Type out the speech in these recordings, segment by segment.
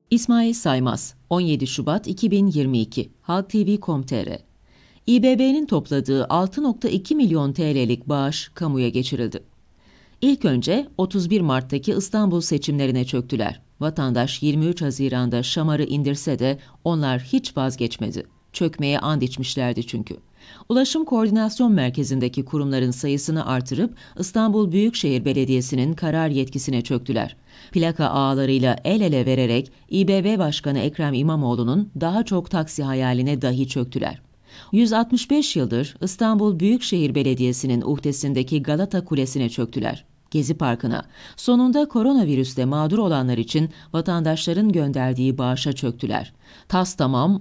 İsmail Saymaz, 17 Şubat 2022, halktv.com.tr. İBB'nin topladığı 6,2 milyon TL'lik bağış kamuya geçirildi. İlk önce 31 Mart'taki İstanbul seçimlerine çöktüler. Vatandaş 23 Haziran'da şamarı indirse de onlar hiç vazgeçmedi. Çökmeye and içmişlerdi çünkü. Ulaşım Koordinasyon Merkezi'ndeki kurumların sayısını artırıp İstanbul Büyükşehir Belediyesi'nin karar yetkisine çöktüler. Plaka ağalarıyla el ele vererek İBB Başkanı Ekrem İmamoğlu'nun daha çok taksi hayaline dahi çöktüler. 165 yıldır İstanbul Büyükşehir Belediyesi'nin uhdesindeki Galata Kulesi'ne çöktüler. Gezi Parkı'na, sonunda koronavirüste mağdur olanlar için vatandaşların gönderdiği bağışa çöktüler. Tas tamam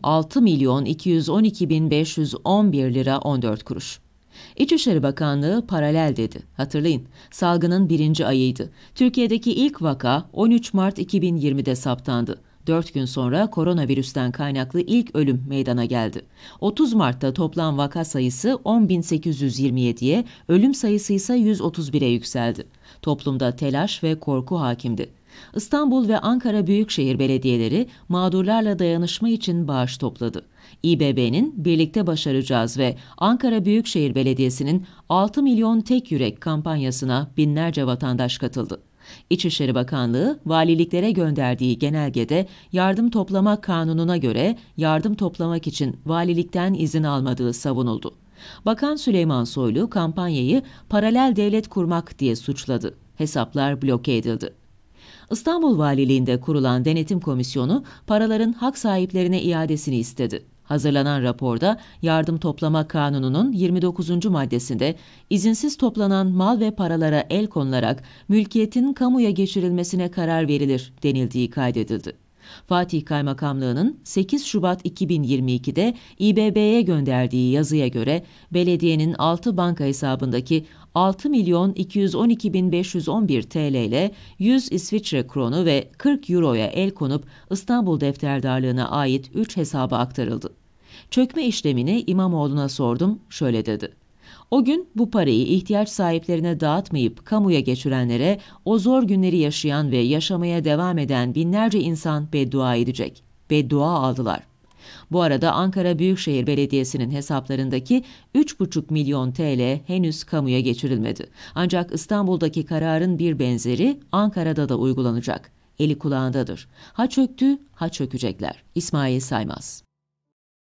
6.212.511 lira 14 kuruş. İçişleri Bakanlığı paralel dedi. Hatırlayın, salgının 1. ayıydı. Türkiye'deki ilk vaka 13 Mart 2020'de saptandı. 4 gün sonra koronavirüsten kaynaklı ilk ölüm meydana geldi. 30 Mart'ta toplam vaka sayısı 10.827'ye, ölüm sayısı ise 131'e yükseldi. Toplumda telaş ve korku hakimdi. İstanbul ve Ankara Büyükşehir Belediyeleri mağdurlarla dayanışma için bağış topladı. İBB'nin Birlikte Başaracağız ve Ankara Büyükşehir Belediyesi'nin 6 milyon tek yürek kampanyasına binlerce vatandaş katıldı. İçişleri Bakanlığı, valiliklere gönderdiği genelgede yardım toplama kanununa göre yardım toplamak için valilikten izin almadığı savunuldu. Bakan Süleyman Soylu kampanyayı paralel devlet kurmak diye suçladı. Hesaplar bloke edildi. İstanbul Valiliğinde kurulan denetim komisyonu paraların hak sahiplerine iadesini istedi. Hazırlanan raporda yardım toplama kanununun 29. maddesinde izinsiz toplanan mal ve paralara el konularak mülkiyetin kamuya geçirilmesine karar verilir denildiği kaydedildi. Fatih Kaymakamlığı'nın 8 Şubat 2022'de İBB'ye gönderdiği yazıya göre belediyenin 6 banka hesabındaki 6.212.511 TL ile 100 İsviçre kronu ve 40 euroya el konup İstanbul Defterdarlığı'na ait 3 hesaba aktarıldı. Çökme işlemini İmamoğlu'na sordum, şöyle dedi. O gün bu parayı ihtiyaç sahiplerine dağıtmayıp kamuya geçirenlere o zor günleri yaşayan ve yaşamaya devam eden binlerce insan beddua edecek. Beddua aldılar. Bu arada Ankara Büyükşehir Belediyesi'nin hesaplarındaki 3,5 milyon TL henüz kamuya geçirilmedi. Ancak İstanbul'daki kararın bir benzeri Ankara'da da uygulanacak. Eli kulağındadır. Ha çöktü, ha çökecekler. İsmail Saymaz.